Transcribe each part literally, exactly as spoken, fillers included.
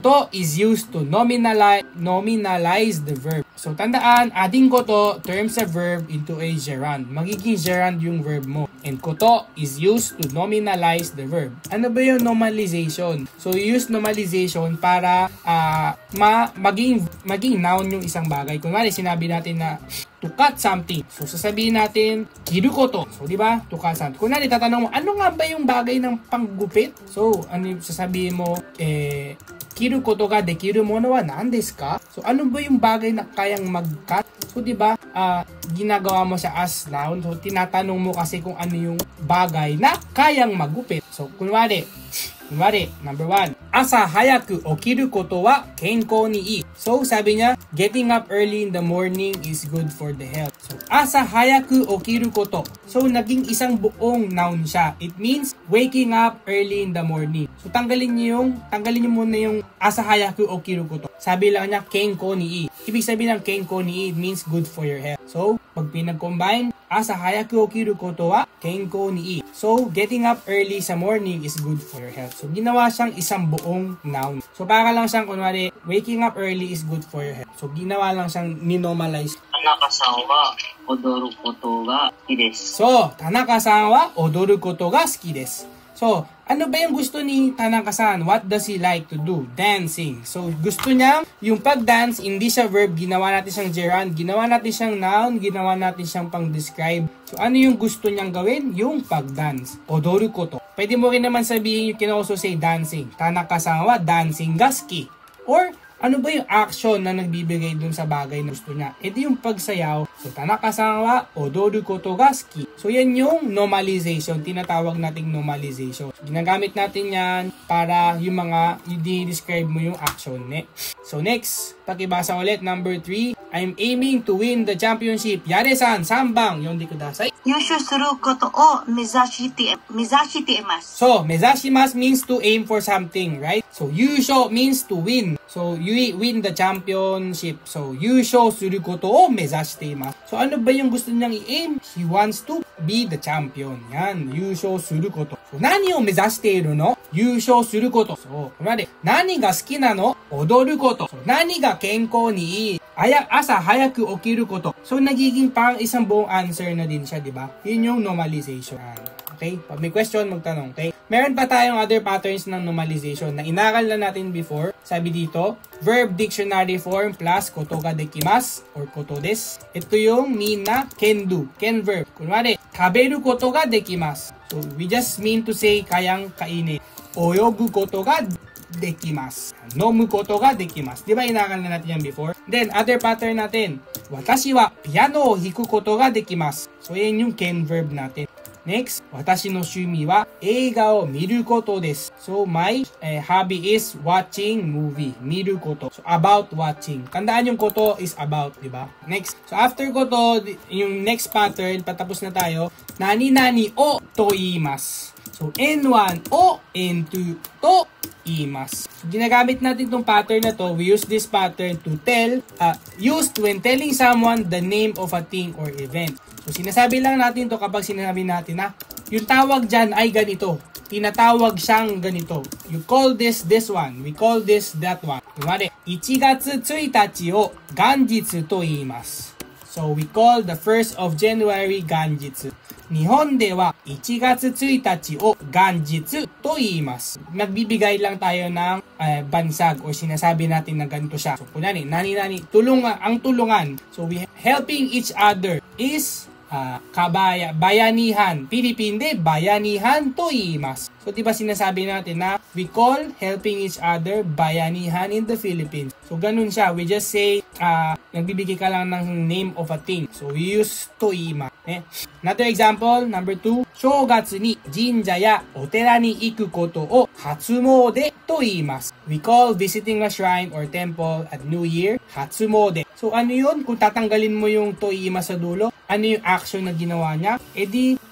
To is used to nominalize, nominalize the verb. So, tandaan, adding koto turns a verb into a gerund. Magiging gerund yung verb mo. And koto is used to nominalize the verb. Ano ba yung normalization? So, you use normalization para uh, ma maging, maging noun yung isang bagay. Kunwari, sinabi natin na to cut something. So, sasabihin natin, kiru koto. So, di ba? To cut something. Kunwari, tatanong mo, ano nga ba yung bagay ng panggupit? So, ano yung sasabihin mo, eh, kiru koto ga dekiru mono wa nan desu ka? So, ano ba yung bagay na kayang mag-cut? So, di ba, uh, ginagawa mo siya as noun. So, tinatanong mo kasi kung ano yung bagay na kayang magupit. So, kunwari, kunwari, number one, asa hayaku okiru koto wa kenkou ni ii. So, sabi niya, getting up early in the morning is good for the health. So, asa hayaku okiru koto. So, naging isang buong noun siya. It means waking up early in the morning. So, tanggalin niyo yung, tanggalin niyo muna yung asa hayaku okiru koto. Sabi lang niya, kenkou ni ii. Ibig sabihin ng kenkou ni ii, it means good for your health. So, pag pinag-combine, asa hayaku okiru koto wa kenkou ni ii. So, getting up early sa morning is good for your health. So, ginawa siyang isang buong noun. So, para lang siyang, kunwari, waking up early is good for your health. So, ginawa lang siyang ninomalize. Tanaka-san wa odoru koto ga suki desu. So, Tanaka-san wa odoru koto ga suki desu. So, ano ba yung gusto ni Tanaka-san? What does he like to do? Dancing. So, gusto niya yung pag-dance, hindi siya verb, ginawa natin siyang gerund, ginawa natin siyang noun, ginawa natin siyang pang-describe. So, ano yung gusto niyang gawin? Yung pag-dance. Odoru koto. Pwede mo rin naman sabihin, you can also say dancing. Tanaka-san wa dancing ga suki. Or, ano ba yung action na nagbibigay dun sa bagay na gusto niya? Ito yung pagsayaw. So, Tanaka-san wa odoru koto ga suki. So, yan yung normalization. Tinatawag nating normalization. So, ginagamit natin yan para yung mga, i-describe mo yung action. Ne? So, next, pakibasa ulit. Number three, I'm aiming to win the championship. Yare-san, sambang. Yonde kudasai. 優勝することを目指して目指しています。 So, mezashimasu means to aim for something, right? So, yusho means to win. So, you win the championship. So, yusho suru koto o mezashite imasu. So, ano ba yung gusto niyang i-aim? He wants to be the champion. Yan, yusho suru koto. So, nani o mezashite iru no? Yusho suru koto. So, kunwari, nani ga suki na no? Odoru koto. So, nani ga kenkou ni ii? Aya, asa hayaku okiru koto. So, nagiging pang isang buong answer na din siya, di ba? Yun yung normalization. Okay? Pag may question, magtanong. Okay? Meron pa tayong other patterns ng normalization na inaral na natin before. Sabi dito, verb dictionary form plus koto ga dekimasu or koto desu. Ito yung mean na can do. Can verb. Kunwari, taberu koto ga dekimasu. So, we just mean to say kayang kainin. Oyogu koto ga dekimasu. Nomu koto ga dekimasu. Di ba inaral na natin yan before? Then, other pattern natin. Watashi wa piano o hiku koto ga dekimasu. So, yan yung can verb natin. Next, watashi no shumi wa eiga o miru koto desu. So, my eh, hobby is watching movie. Miru koto. So, about watching. Tandaan yung koto is about, di ba? Next. So, after koto, yung next pattern, patapos na tayo. Nani-nani o to iimasu. So, N one o N two to iimasu. So, ginagamit natin itong pattern na to. We use this pattern to tell, uh, used when telling someone the name of a thing or event. So, sinasabi lang natin to kapag sinasabi natin na yung tawag dyan ay ganito. Tinatawag siyang ganito. You call this this one. We call this that one. Kunwari, one gatsu tsuitachi o ganjitsu to iimasu. So, we call the first of January ganjitsu. Nihon de wa one gatsu tsuitachi o ganjitsu to iimasu. Nagbibigay lang tayo ng uh, bansag o sinasabi natin na ganito siya. So, kunwari, nani-nani, tulungan, ang tulungan. So, we helping each other is Uh, kabaya, bayanihan. Philippine de, bayanihan to iimasu. So, diba sinasabi natin na we call helping each other bayanihan in the Philippines. So, ganun siya. We just say, uh, nagbibigay ka lang ng name of a thing. So, we use to iimasu. Eh? Another example, number two. Shogatsu ni jinja ya otera ni iku koto o hatsumode to iimasu. We call visiting a shrine or temple at New Year hatsumode. So, ano yun? Kung tatanggalin mo yung to iimasu sa dulo, ano yung action na ginawa niya? E di,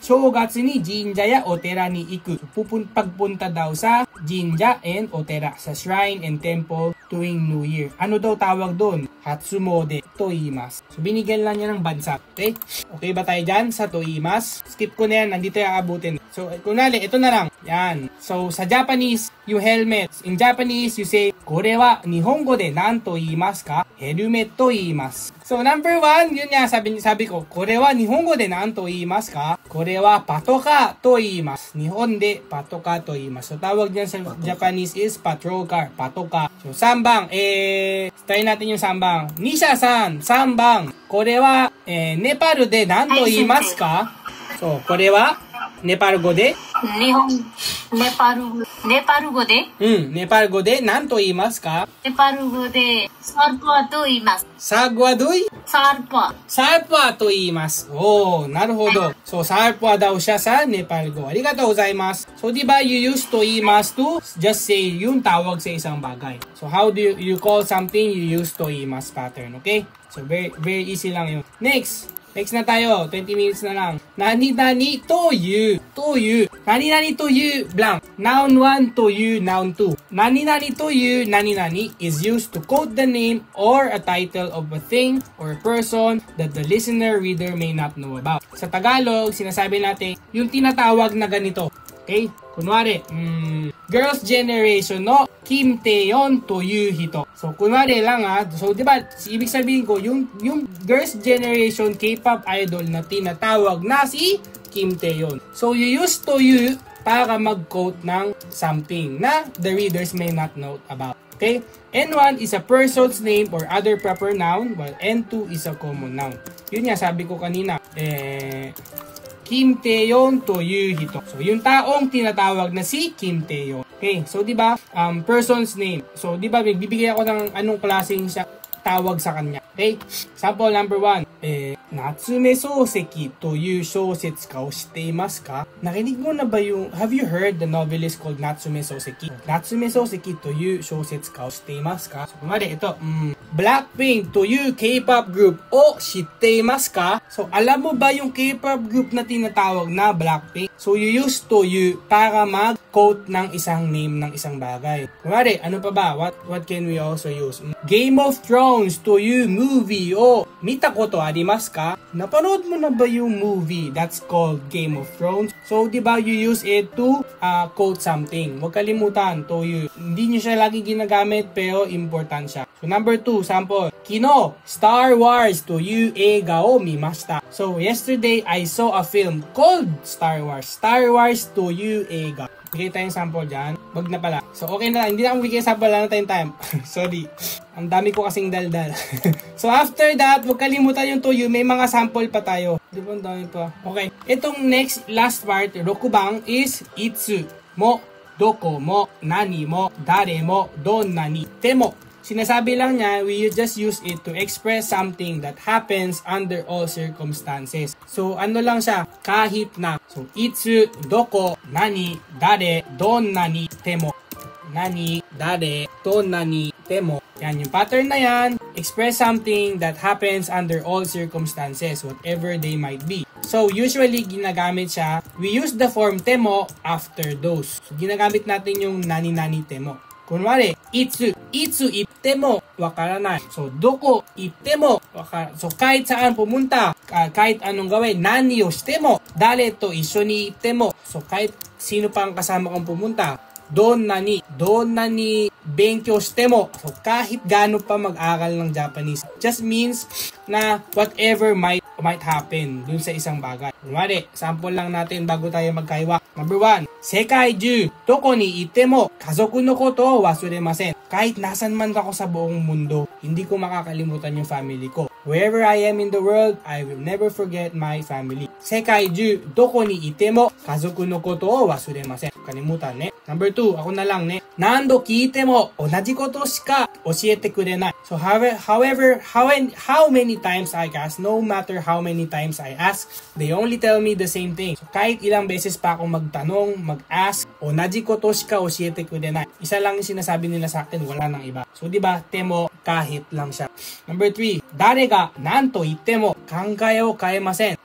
Shogatsu ni jinja ya otera ni iku. So, pupun pagpunta daw sa jinja and otera, sa shrine and temple tuwing New Year. Ano daw tawag doon? Hatsumode to iimasu. So, binigyan lang niya ng bansa. Okay? Okay ba tayo dyan sa to iimasu? Skip ko na yan. Nandito yung aabutin. So, kunwari, ito na lang. Yan. So, sa Japanese, yung helmet. In Japanese, you say, kore wa nihongo de nan to iimasu ka? Helmet to iimasu. So, number one, yun nga, sabi, sabi ko, kore wa nihongo de nan to iimasu ka? Kore wa patoka to iimasu. Nihon de patoka to iimasu. So, tawag niyan sa Japanese is patrol car. Patoka. So, sambang. Eh, try natin yung sambang. Nisha-san, sambang. Kore wa, eh, Nepal de nan to iimasu ka? So, kore wa, Nepal語で日本、ネパル、ネパル語でうん、ネパル語で何と言いますか？ ネパル語でサルパと言います。 サグワドイ？ サルパ。 サルパと言います。おー、なるほど。So,サルパdaw siya sa Nepal語. ありがとうございます。So, di ba you use to 言います to just say yung tawag sa isang bagay. So, how do you, you call something you use to 言います pattern, okay? So, very, very easy lang yun. Next! Next na tayo. twenty minutes na lang. Nani-nani to you. To you. Nani-nani to you. Blank. Noun one to you. Noun two. Nani-nani to you. Nani-nani is used to quote the name or a title of a thing or a person that the listener reader may not know about. Sa Tagalog, sinasabi natin yung tinatawag na ganito. Okay? Kunwari, mm, Girls' Generation no Kim Taeyeon to you hito. So, kunwari lang ha. So, di ba, ibig sabihin ko, yung, yung Girls' Generation K-pop idol na tinatawag na si Kim Taeyeon. So, you use to you para mag-quote ng something na the readers may not know about. Okay? N one is a person's name or other proper noun, while N two is a common noun. Yun nga, sabi ko kanina. Eh... Kim Taeyeon to you hito. So, yung taong tinatawag na si Kim Taeyeon. Okay, so di ba um, person's name. So, di ba bibigyan ako ng anong klaseng siya tawag sa kanya. Okay, sample number one. Eh, Natsume Soseki to you shousetsu ka o shiteimasu ka? Nakinig mo na ba yung, have you heard the novelist called Natsume Soseki? Natsume Soseki to you shousetsu ka o shiteimasu ka? So, kumari, ito, mm, Blackpink to you K-pop group o shiteimasu ka? So, alam mo ba yung K-pop group na tinatawag na Blackpink? So, you use to you para mag-quote ng isang name ng isang bagay. Kumari, ano pa ba? What, what can we also use? Game of Thrones to you movie o mita ko to arimasu ka? Napanood mo na ba yung movie that's called Game of Thrones? So, di ba you use it to uh, quote something. Huwag kalimutan, to you. Hindi nyo siya lagi ginagamit pero important siya. So, number two, sample. Kino, Star Wars to you eiga o mimashita. So, yesterday, I saw a film called Star Wars. Star Wars to you eiga. Bigay tayong sample dyan. Wag na pala. So, okay na. Hindi na akong bigay sample. Wala na tayong time. Sorry. Ang dami ko kasing daldal. So, after that, huwag kalimutan yung to you. May mga sample pa tayo. Di ba? Ang dami pa. Okay. Itong next, last part, rokubang is itsu mo, doko mo, nani mo, dare mo, donna ni, te mo. Sinasabi lang niya, we just use it to express something that happens under all circumstances. So, ano lang siya? Kahit na. So, itsu, doko, nani, dare, donna ni, te mo. Nani, dare, donna ni, te mo. Yan, yung pattern na yan. Express something that happens under all circumstances, whatever they might be. So, usually, ginagamit siya. We use the form te mo after those. So, ginagamit natin yung nani, nani, te mo. Kunwari, itsu, itsu itte mo, wakaranai. So, doko itte mo, wakaranai. So, kahit saan pumunta, uh, kahit anong gawin, nani o shite mo, dare to isyo ni itte mo. So, kahit sino pang kasama kang pumunta, don nani, don nani, benkyou shite mo. So, kahit gaano pa mag-aral ng Japanese. Just means na whatever might might happen dun sa isang bagay. Kunwari, sample lang natin bago tayo magkaiwa. Number one, sekai ju, doko ni ite mo, kazoku no koto o wasuremasen. Kahit nasan man ako sa buong mundo, hindi ko makakalimutan yung family ko. Wherever I am in the world, I will never forget my family. Sekai ju, doko ni ite mo, kazoku no koto o wasuremasen. Kalimutan, ne? Number two, ako na lang, ne? Nando kiite mo, onaji koto shika oshiete kurenai. So, however, however how, how many times I ask, no matter how many times I ask, they only tell me the same thing. So, kahit ilang beses pa ako magtanong, mag-ask, onaji koto shika oshiete kurenai. Isa lang yung sinasabi nila sa akin, wala nang iba. So, di ba, temo, kahit lang siya. Number three, dare ga nanto itte mo, kangae o kaemasen.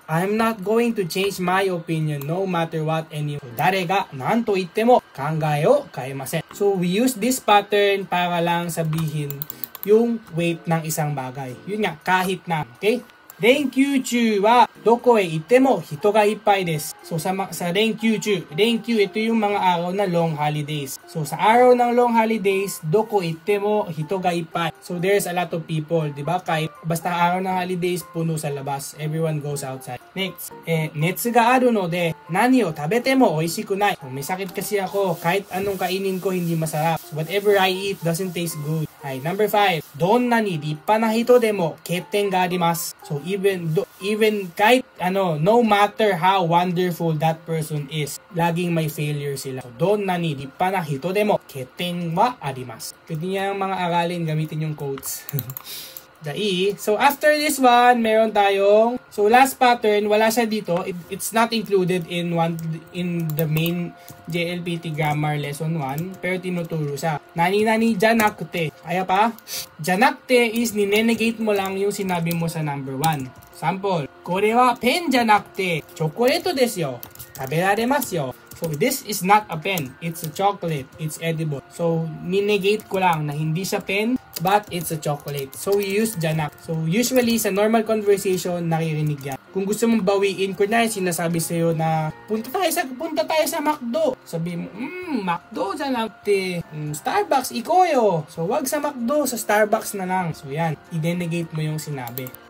I'm not going to change my opinion no matter what any. So, 誰が何と言っても考えを変えません. So, we use this pattern para lang sabihin yung weight ng isang bagay. Yun nga, kahit na. Okay? 連休中はどこへ行っても人がいっぱいです. So sa, sa 連休中, 連休ito yung mga araw na long holidays. So sa araw ng long holidays, どこ行っても人がいっぱい. So there's a lot of people, di ba? Kahit basta araw ng holidays, puno sa labas. Everyone goes outside. Next, eh, 熱があるので何を食べても美味しくない. So, may sakit kasi ako, kahit anong kainin ko hindi masarap. So, whatever I eat doesn't taste good. Ay, number five, どんなに立派な人でも欠点があります. So even do, even kahit ano, no matter how wonderful that person is, laging may failure sila. So どんなに立派な人でも欠点はあります. Pwede niya mga aralin gamitin yung quotes. The E. So after this one, meron tayong, so last pattern, wala siya dito. It, it's not included in one in the main J L P T grammar lesson one, pero tinuturo siya. Nani-nani janakute. Kaya pa? Janakute is ninenegate mo lang yung sinabi mo sa number one. Sample. Kore wa pen janakute chocolate desu yo. Taberaremas yo. So this is not a pen. It's a chocolate. It's edible. So ninegate ko lang na hindi siya pen, but it's a chocolate. So we use janak. So usually sa normal conversation, naririnig yan. Kung gusto mong bawiin, kunwari sinasabi sa'yo na punta tayo sa punta tayo sa McDo. Sabi mo, hmm, McDo janakute, mm, Starbucks ikoyo. So wag sa McDo, sa Starbucks na lang. So yan, i-denegate mo yung sinabi.